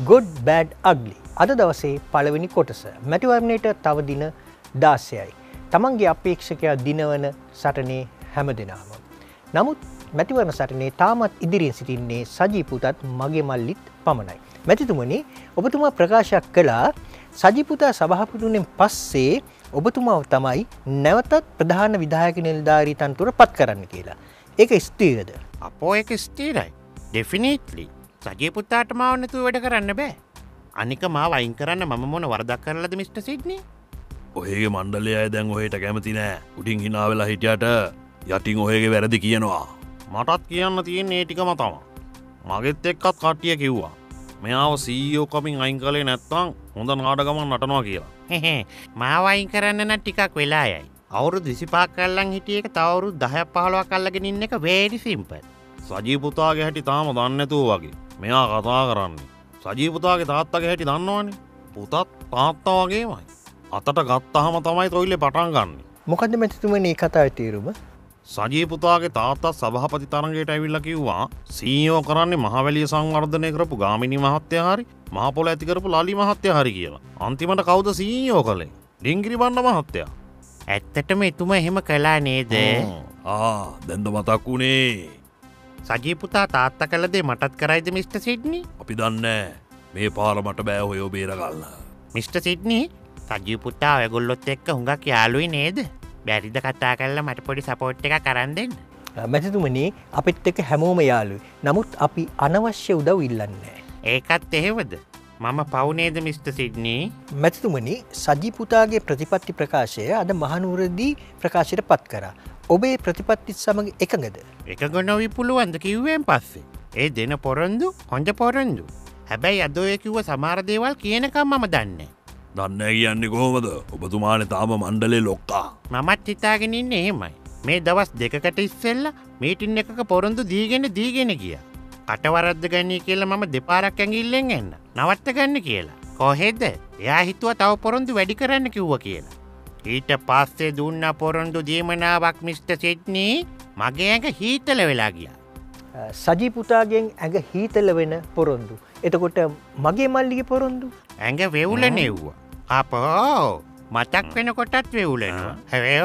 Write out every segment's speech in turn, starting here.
Good Bad Ugly අද දවසේ පළවෙනි කොටස. මැතිවරණයට තව දින 16යි. තමන්ගේ අපේක්ෂකයා දිනවන සටනේ හැමදෙනාම. නමුත් මැතිවරණ සටනේ තාමත් ඉදිරියෙන් සිටින්නේ සජී පුතත් මගේ මල්ලිත් පමණයි. මැතිතුමනි, ඔබතුමා ප්‍රකාශයක් කළා සජී පුතා සභාපතිතුමෙන් පස්සේ ඔබතුමාව තමයි නැවතත් ප්‍රධාන විධායක නිලධාරී තනතුර පත් කරන්න කියලා. ඒක ස්ථිරද? අපෝ ඒක ස්ථිරයි. ඩෙෆිනිට්ලි. සජී පුතාට මාව නැතුව වැඩ කරන්න බෑ. අනික මාව අයින් කරන්න මම මොන වරදක් කරලාද මිස්ටර් සිඩ්නි? ඔහේගේ මණ්ඩලය අය දැන් ඔහෙට කැමති නෑ. උඩින් hina වෙලා හිටියට යටින් ඔහේගේ වැරදි කියනවා. මටත් කියන්න තියෙන්නේ ඒ ටිකම තමයි. මගෙත් එක්කත් කට්ටිය කිව්වා මෙයාව CEO කමින් අයින් කළේ නැත්නම් හොඳ නාටකමක් නටනවා කියලා. මාව අයින් කරන්න නම් ටිකක් වෙලා යයි. අවුරුදු 25ක් අල්ලන් හිටිය එක තව අවුරුදු 10ක් 15ක් අල්ලගෙන ඉන්න එක very simple. සජී පුතාගේ හැටි තාම දන්නේ නැතුව වගේ. මෙයා කතා කරන්නේ. සජී පුතාගේ තාත්තගේ හැටි දන්නවනේ. පුතත් තාත්තා වගේමයි. අතට ගත්තාම තමයි තොইলে පටන් ගන්නෙ. මොකද්ද මැතිතුමනි මේ කතාවේ තේරුම? සජී පුතාගේ තාත්තා සභාපති තරඟයට ඇවිල්ලා කිව්වා CEO කරන්නේ මහවැලිය සංවර්ධනය කරපු ගාමිණී මහත්තයා හරි මහ පොළ ඇති කරපු ලලි මහත්තයා හරි කියලා. අන්තිමට කවුද CEO කළේ? ඩිංගිරි බණ්ඩ මහත්තයා. ඇත්තටම එතුමා එහෙම කළා නේද? දැන්ද මතක් වුණේ. සජී පුතා තාත්තා කළ දේ මටත් කරයිද මිස්ටර් සිඩ්නි? අපි දන්නේ මේ පාර මට බෑ ඔයෝ බේරගන්න. මිස්ටර් සිඩ්නි, සජී පුතා ඔයගොල්ලොත් එක්ක හුඟක් යාළුයි නේද? බැරිද කතා කරලා මට පොඩි සපෝට් එකක් අරන් දෙන්න? මැතිතුමනි, අපිත් එක්ක හැමෝම යාළුයි. නමුත් අපි අනවශ්‍ය උදව් ඉල්ලන්නේ. ඒකත් එහෙමද? මම පව් නේද මිස්ටර් සිඩ්නි? මැතිතුමනි, සජී පුතාගේ ප්‍රතිපත්ති ප්‍රකාශය අද මහනුවරදී ප්‍රකාශයට පත් කරා. ඔබේ ප්‍රතිපත්තිත් සමග එකඟද? එකඟ නොවි පුළුවන්ද කිව්වෙන් පස්සේ? ඒ දෙන පොරොන්දු හොඳ පොරොන්දු. හැබැයි අද ඔය කිව්ව සමහර දේවල් කියනකම් මම දන්නේ. දන්නේ කියන්නේ කොහොමද? ඔබතුමානේ තාම මණ්ඩලේ ලොක්කා. මමත් හිතාගෙන ඉන්නේ එහෙමයි. මේ දවස් දෙකකට ඉස්සෙල්ලා මීටින් එකක පොරොන්දු දීගෙන ගියා. කටවරද්ද ගන්නේ කියලා මම දෙපාරක් ඇඟිල්ලෙන් එන්න. නවත්ත ගන්න කියලා. කොහෙද? එයා හිතුවා තව පොරොන්දු වැඩි කරන්න කිව්වා කියලා. ඊට පස්සේ දුන්න පොරොන්දු දීමනාවක් මිස්ටර් සිඩ්නි මගේ ඇඟ හීතල වෙලා ගියා. සජී පුතාගෙන් ඇඟ හීතල වෙන පොරොන්දු. එතකොට මගේ මල්ලිගේ පොරොන්දු? ඇඟ වෙවුල නෙව්වා. අපෝ මතක් වෙනකොටත් වෙවුලනවා.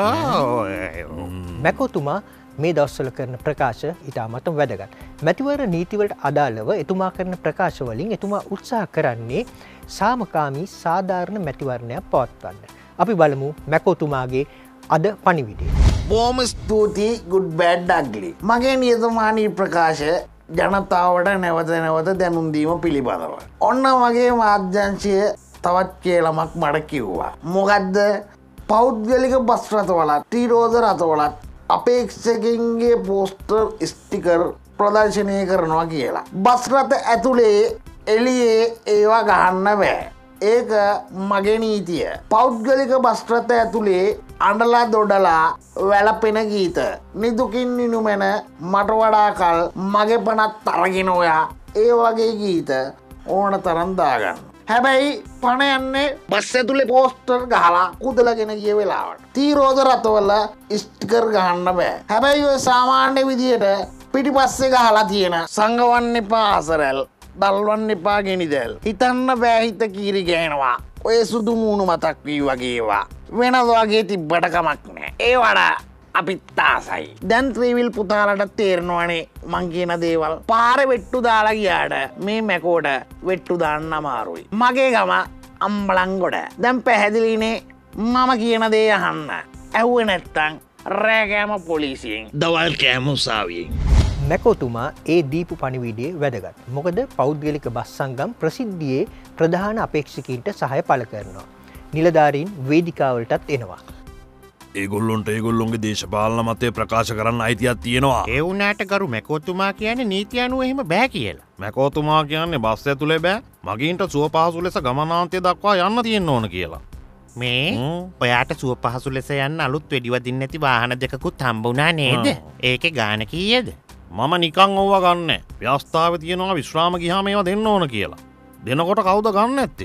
මැකෝතුමා මේ දවස්වල කරන ප්‍රකාශ ඉතාමත් වැදගත්. මැතිවරණ නීතිවලට අදාළව එතුමා කරන ප්‍රකාශ වලින් එතුමා උත්සාහ කරන්නේ සාමකාමී සාධාරණ මැතිවරණයක් පවත්වන්න. අපි බලමු මැකෝතුමාගේ අද පණිවිඩය. බොහොම ස්තුතියි Good Bad Ugly. මගේ නියතමානී ප්‍රකාශ ජනතාවට නැවත දැනුම් දීම පිළිබඳව. ඔන්න මගේ මාධ්‍යංශය තවත් කියලමක් මට කිව්වා. මොකද්ද? පෞද්ගලික බස් රථවලත් ත්‍රිරෝද රථවලත් අපේක්ෂකයන්ගේ පෝස්ටර් ස්ටිකර් ප්‍රදර්ශනය කරනවා කියලා. බස් රථ ඇතුලේ එළියේ ඒවා ගහන්න බෑ. ඒක මගේ නීතිය. පෞද්ගලික බස් රථ ඇතුලේ අඬලා දොඩලා වැළපෙන ගීත නිදුකින් නිනුමෙන මට වඩා කල් මගේ පනත් අරගෙන ඔයා ඒ වගේ ගීත ඕන තරම් දාගන්න. හැබැයි පණ යන්නේ බස් ඇතුලේ පෝස්ටර් ගහලා කුදලගෙන ගිය වෙලාවට. ත්‍රිරෝද රථවල ස්ටිකර් ගහන්න බෑ. හැබැයි ඔය සාමාන්‍ය විදියට පිටිපස්සේ ගහලා තියෙන සංගවන්න එපා අසරැල් දල්වන්න එපා ගෙනිදැල් හිතන්න බෑ හිත කීරි ගෑනවා. ඔය සුදු මූණු මතක් වී වගේවා වෙනද වගේ තිබ්බට කමක් නෑ. ඒ වඩා අපිත් ආසයි. දැන් ත්‍රිවිල් පුතාලට තේරෙනවනේ මං කියන දේවල්. පාරේ වෙට්ටු දාලා ගියාට මේ මැකෝට වෙට්ටු දාන්න අමාරුයි. මගේ ගම අම්බලන්ගොඩ. දැන් පැහැදිලිනේ මම කියන දේ අහන්න. ඇහුවේ නැත්තම් රෑ කෑම පොලිසියෙන් දවල් කෑම උසාවියෙන්. මැකෝතුමා ඒ දීපු පණිවිඩයේ වැදගත්. මොකද පෞද්ගලික බස් සංගම් ප්‍රසිද්ධියේ ප්‍රධාන අපේක්ෂකීන්ට සහාය පළ කරනවා. නිලධාරීන් වේදිකාවලටත් එනවා. ඒගොල්ලොන්ට ඒගොල්ලොන්ගේ දේශපාලන මතය ප්‍රකාශ කරන්න අයිතියක් තියෙනවා. ඒ වුණාට ගරු මැකෝතුමා කියන්නේ නීති අනුව එහෙම බෑ කියලා. මැකෝතුමා කියන්නේ බස් ඇතුලේ බෑ මගීන්ට සුව පහසු ලෙස ගමනාන්තය දක්වා යන්න තියෙන්න ඕන කියලා. මේ ඔයාට සුව පහසු ලෙස යන්න අලුත් වෙඩිවදින්න නැති වාහන දෙකකුත් හම්බුණා නේද? ඒකේ ගාණ කීයද? මම නිකන් ඕවා ගන්න. ව්‍යවස්ථාවේ තියෙනවා විශ්‍රාම ගියාම ඒවා දෙන්න ඕන කියලා. දෙනකොට කවුද ගන්න නැත්තේ?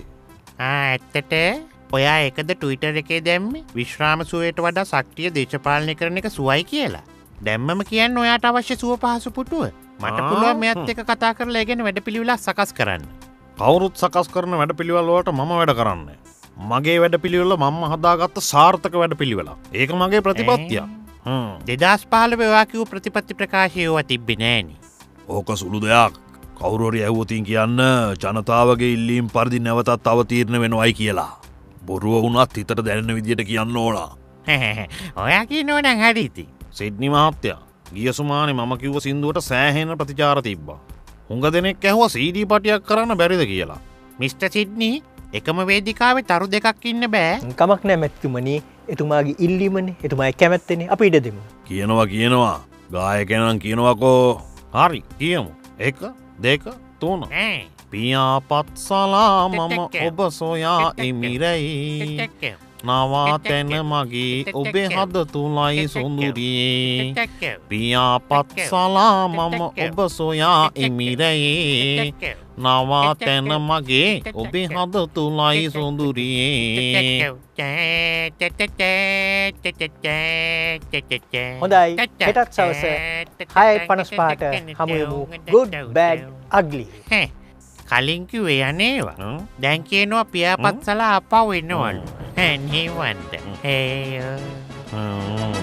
ඇත්තට ඔයා එකද ට්විටර් එකේ දැම්මේ විශ්‍රාම සුවයට වඩා සක්‍රිය දේශපාලනය කරන එක සුවයි කියලා. දැම්මම කියන්නේ ඔයාට අවශ්‍ය සුව පහසු පුටුව. මට පුළුවන් මෙයත් එක්ක කතා කරලා ඒ ගැන වැඩපිළිවෙලක් සකස් කරන්න. කවුරුත් සකස් කරන වැඩ පිළිවල්ලට මම වැඩ කරන්න. මගේ වැඩ පිළිවෙල මම හදාගත්ත සාර්ථක වැඩ පිළිවෙල. ඒක මගේ ප්‍රතිපත්තිය. 2015 වාකිව ප්‍රතිපත්ති ප්‍රකාශයව තිබ්බේ නෑනේ. ඕක සුළු දෙයක්. කවුරුහරි ඇහුවොතින් කියන්න ජනතාවගේ ඉල්ලීම් පරිදි නැවතත් අවතීර්ණ වෙනවයි කියලා. බොරුව වුණත් හිතට දැනෙන විදියට කියන්න ඕන. ඔයා කියනෝ නම් හරි ඉතින්. සිඩ්නි මහත්තයා ගිය සුමානේ මම කිව්ව සින්දුවට සෑහෙන ප්‍රතිචාර තිබ්බා. හුඟ දෙනෙක් ඇහුවා CD පටියක් කරන්න බැරිද කියලා. මිස්ටර් සිඩ්නි එකම වේදිකාවේ තරු දෙකක් ඉන්න බෑ. කමක් නෑ මැතිතුමනි. එතුමාගේ ඉල්ලීමනේ එතුමායි කැමැත්තනේ අපි ඉඩ දෙමු. කියනවා ගායකයනම් කියනවාකෝ. හරි කියමු. 1 2 3 පියාපත් සලා මම ඔබ සොයා ඉමිරයි නවාතැන මගේ ඔබේ හද තුලයි සොඳුරියේ පියාපත් සලා මම ඔබ සොයා ඉමිරයි නවාතැන මගේ ඔබේ හද තුලයි සොඳුරියේ. හොඳයි හෙටත් සවස 6:55ට හමුවෙමු good bad ugly. කලින් කිව්වේ අනේවා. දැන් කියනවා පියාපත් සලා අපව වෙනවලු. නිවන්ට.